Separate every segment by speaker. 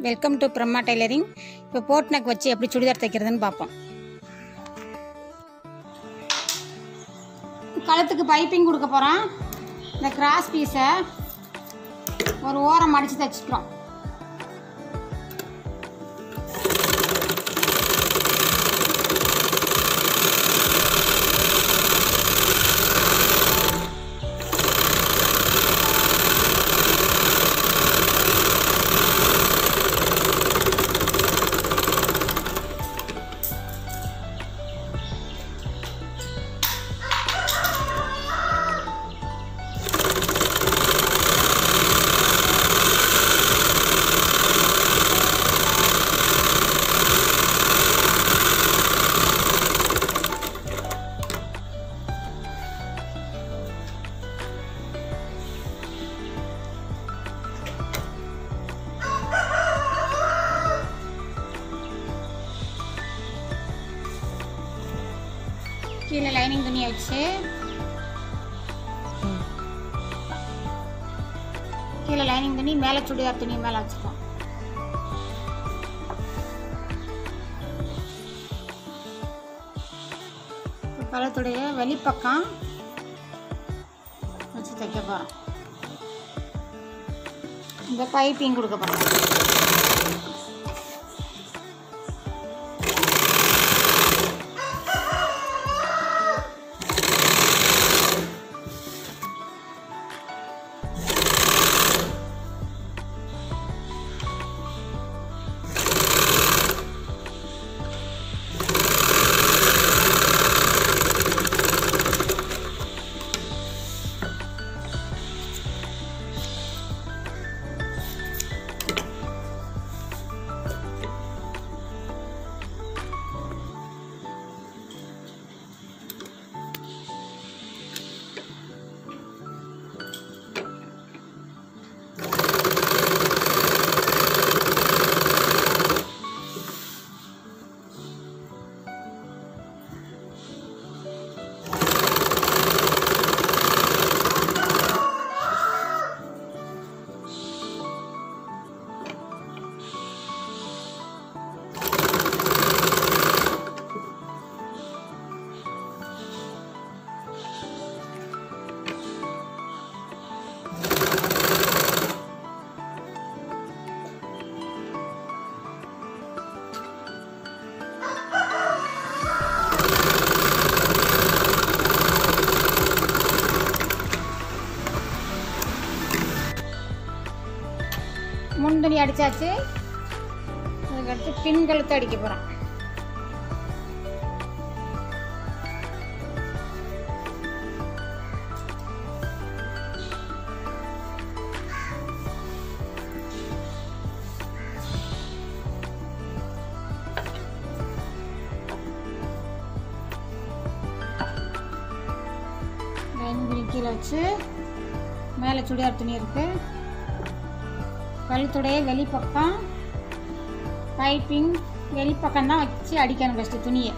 Speaker 1: Welcome to Brahma tailoring. இப்போ boat neck வச்சு எப்படி சுடிதார் தைக்கிறதுன்னு பார்ப்போம். கழுத்துக்கு பைப்பிங் கொடுக்க போகிறோம். இந்த கிராஸ் பீஸை ஒரு ஓரம் மடித்து தைச்சிக்கிறோம். கீழே லைனிங் துணியை வச்சு கீழே லைனிங் துணி மேலே சுடிதார் துணி மேலே வச்சுக்கோம். கழுத்துடைய வெளிப்பக்கம் வச்சு தைக்க போகிறோம். இந்த பைப்பிங் கொடுக்க போகிறோம். முன்துணி அடித்தாச்சு. அதுக்கடுத்து பின் கழுத்து அடிக்க போகிறோம். லைனிங் துணி கீழே வச்சு மேலே சுடிதார் துணி இருக்குது. கழுத்துடைய வெளிப்பக்கம் பைப்பிங் வெளிப்பக்கம் தான் வச்சு அடிக்கணும் ஃபஸ்ட்டு துணியை.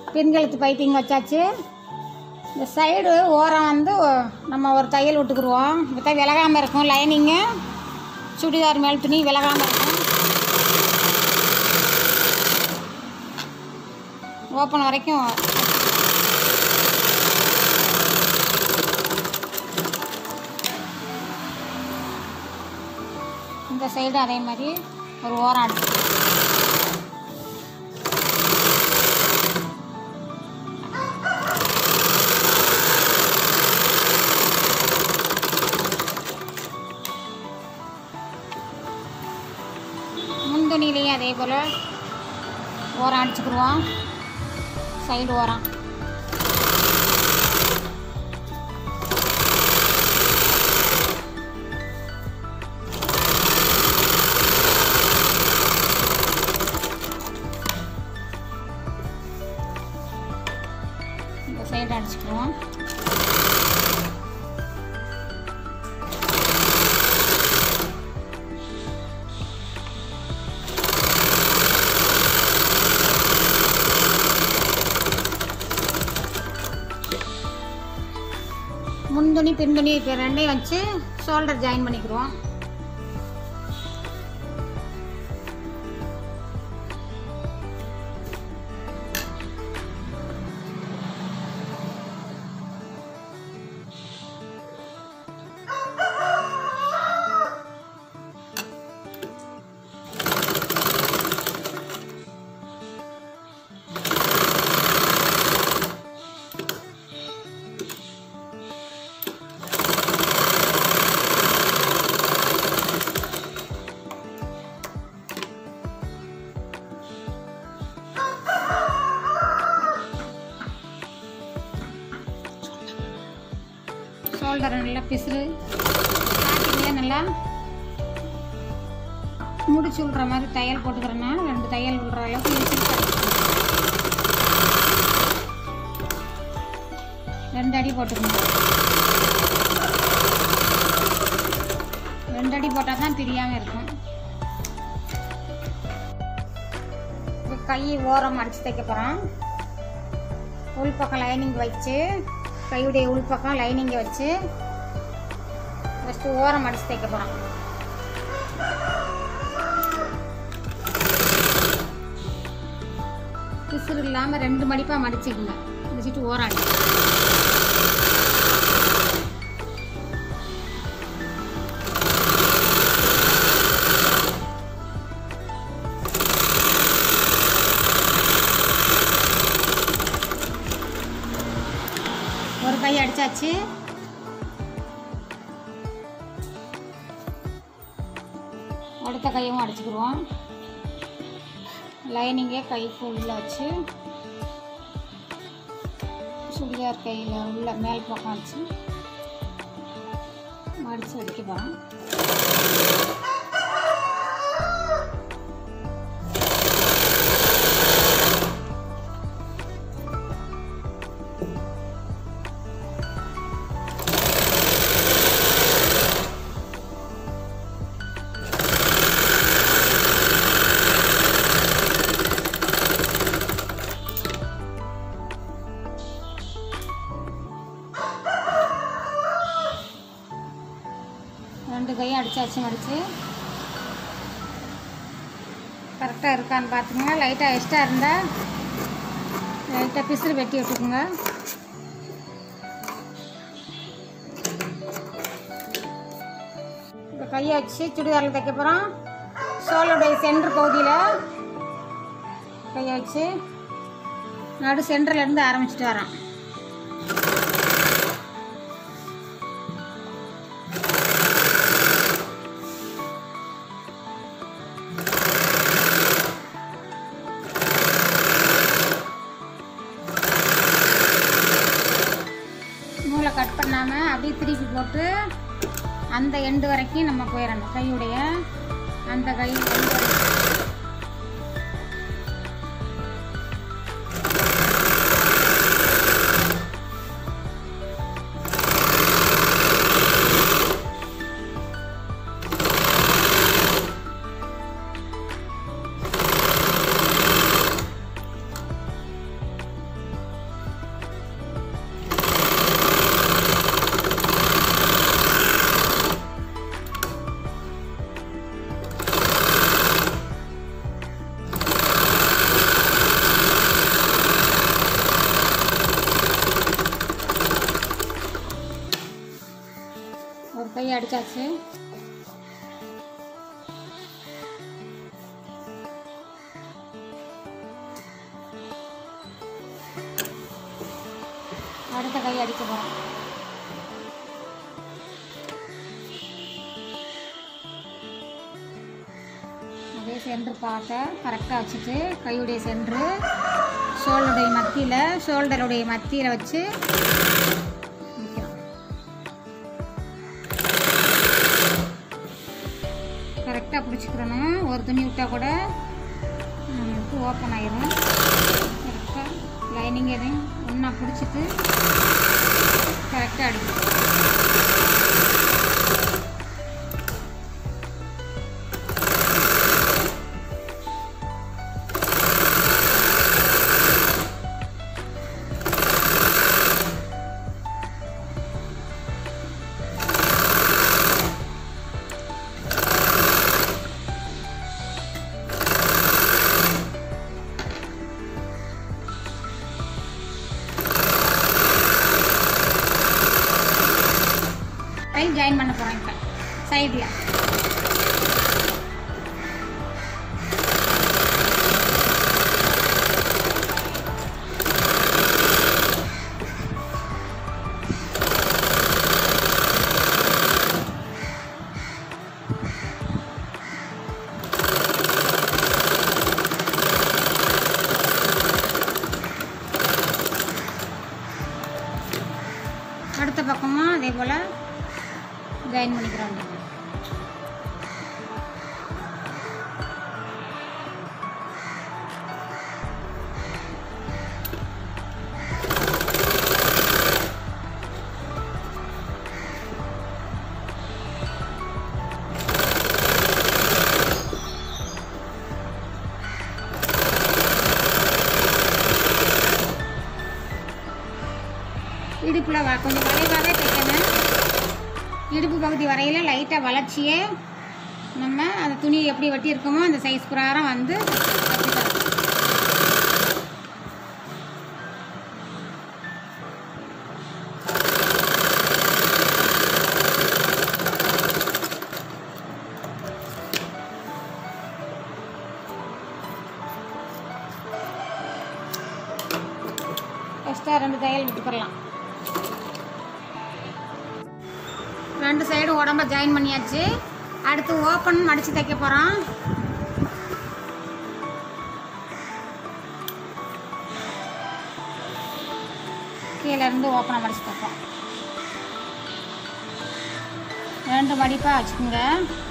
Speaker 1: பின்கழுத்து பைப்பிங் வச்சாச்சு. இந்த சைடு ஓரம் வந்து நம்ம ஒரு தையல் விட்டுக்குருவோம். இப்போ விலகாமல் இருக்கும். லைனிங்கு சுடிதார் மேல் துணி விலகாமல் இருக்கும். ஓப்பன் வரைக்கும் இந்த சைடு அதே மாதிரி ஒரு ஓரம் அடிச்சு முன்துணிலையும் அதே போல் ஓரம் அடிச்சுக்கிடுவோம். சைடு ஓரம் இந்த சைடு அடிச்சுக்குவோம். முன்துணி பின்துணி இப்போ ரெண்டையும் வச்சு ஷோல்டர் ஜாயின் பண்ணிக்கிறோம். ஷோல்டரை நல்லா பிசுறு ஸ்டார்டிங்கில் நல்லா முடிச்சு விட்ற மாதிரி தையல் போட்டுக்கிறேன்னா 2 தையல் விடுற அளவுக்கு இழுத்து 2 அடி போட்டுக்கணும். 2 அடி போட்டால் தான் பிரியாமல் இருக்கும். கை ஓரம் அடித்து தைக்க போகிறோம். உள்பக்கம் லைனிங் வச்சு கையுடைய உள்பக்கம் லைனிங்கை வச்சு ஃபஸ்ட்டு ஓரம் அடித்து தைக்க போகிறோம். பிசுறு இல்லாமல் 2 மடிப்பாக மடிச்சுக்குங்க. மடிச்சுட்டு ஓரம் அடி ஒரு கை அடிச்சாச்சு. அடுத்த கையும் அடிச்சுக்கிடுவோம். லைனிங்கே கை ஃபுல்லாக வச்சு சுடிதார் கையில் உள்ள மேல் பக்கம் வச்சு மடித்து அடிக்க போகிறோம். ரெண்டு கையும் அடிச்சாச்சு. மடித்து கரெக்டாக இருக்கான்னு பார்த்துங்க. லைட்டாக எக்ஸ்ட்ரா இருந்தால் லைட்டாக பிசுறு வெட்டி விட்டுக்குங்க. இப்போ கையை வச்சு சுடிதாரில் தைக்க போகிறோம். ஷோல்டருடைய சென்டர் பகுதியில் கையை வச்சு நடு சென்டர்லேருந்து ஆரம்பிச்சுட்டு வரோம். நூலை கட் பண்ணாமல் அப்படியே திருப்பி போட்டு அந்த எண்டு வரைக்கும் நம்ம போயிடணும். கையுடைய அந்த கை எண்டு வரைக்கும். அடித்தாச்சு. அடுத்த கை அடிக்க போகிறோம். அதே சென்ட்ரு பார்ட்டை கரெக்டாக வச்சுட்டு கையுடைய சென்ட்ரு ஷோல்டருடைய மத்தியில் வச்சு நிற்கிறோம். கரெக்டாக பிடிச்சிக்கிறோன்னு ஒரு துணி விட்டால் கூட நம்மளுக்கு ஓப்பன் ஆயிரும். கரெக்டாக லைனிங் எதையும் ஒன்றா பிடிச்சிட்டு கரெக்டாக அடிக்கணும். ஜாயின் பண்ண போகிறோம். இப்போ சைடில் அடுத்த பக்கமும் அதே போல் ஜாயின் பண்ணிக்கிறோம். இடுப்பில் கொஞ்சம் வளைவாகவே தைக்கணும். இடுப்பு பகுதி வரையில் லைட்டாக வளர்ச்சியே நம்ம அந்த துணி எப்படி வெட்டி இருக்கோமோ அந்த சைஸ் பிரகாரம் வந்து எக்ஸ்ட்ரா 2 தையல் விட்டுக்கலாம். 2 சைடும் உடம்ப ஜாயின் பண்ணியாச்சு. அடுத்து ஓப்பன் மடித்து தைக்க போகிறோம். கீழேருந்து ஓப்பனை மடித்து தைப்போம். 2 மடிப்பாக வச்சுக்கோங்க.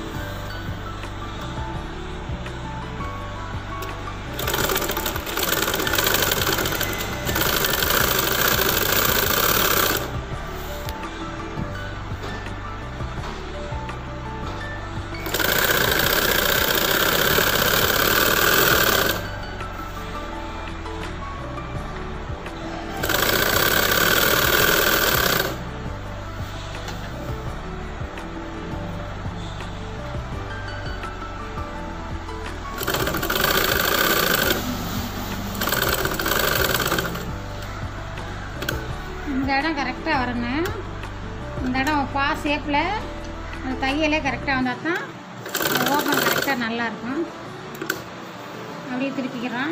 Speaker 1: இந்த இடம் கரெக்டாக வரணும். இந்த இடம் பா ஷேப்பில் அந்த தையலே கரெக்டாக வந்தால் தான் ஓப்பன் கரெக்டாக நல்லாயிருக்கும். அப்படியே திருப்பிக்கிறோம்.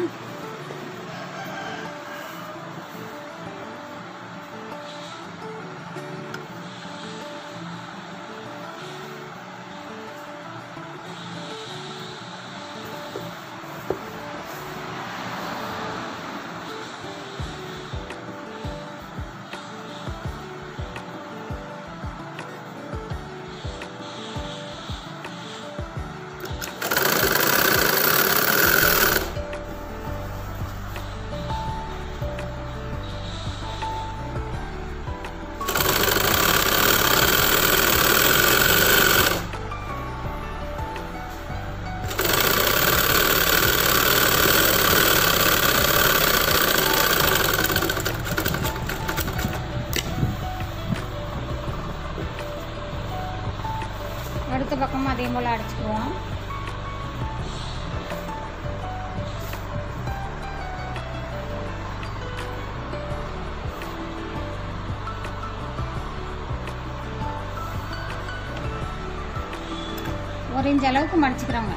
Speaker 1: அடுத்த பக்கமும் அதே போல் அடிச்சுக்குவோம். 1 இன்ச் அளவுக்கு மடிச்சுக்கிறோங்க.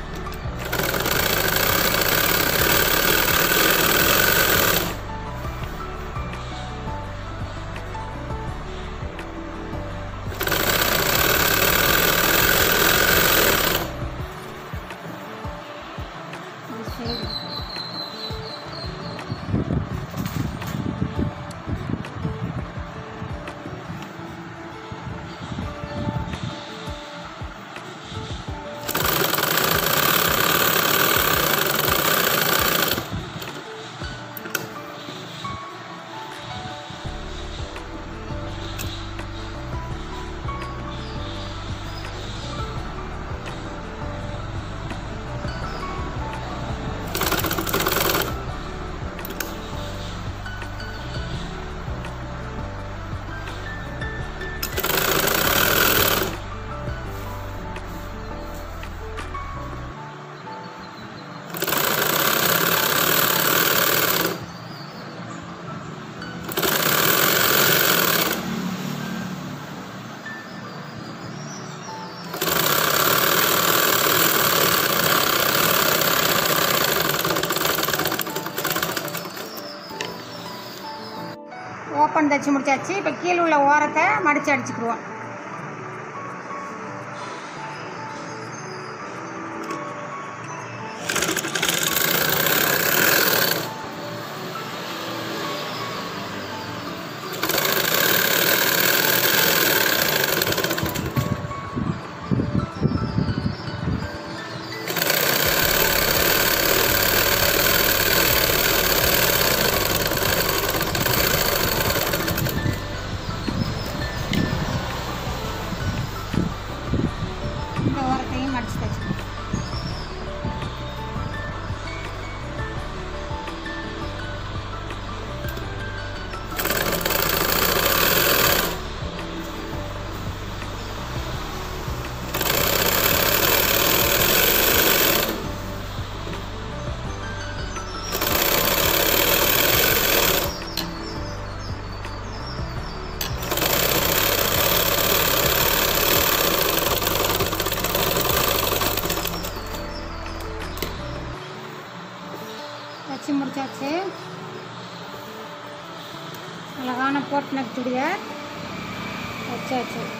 Speaker 1: ஓப்பன் தைச்சி முடிச்சாச்சு. இப்போ கீழே உள்ள ஓரத்தை மடித்து அடிச்சுக்குருவோம். வச்சு முடிச்சாச்சு. அழகான போட் நெக் சுடிதார் வச்சாச்சு.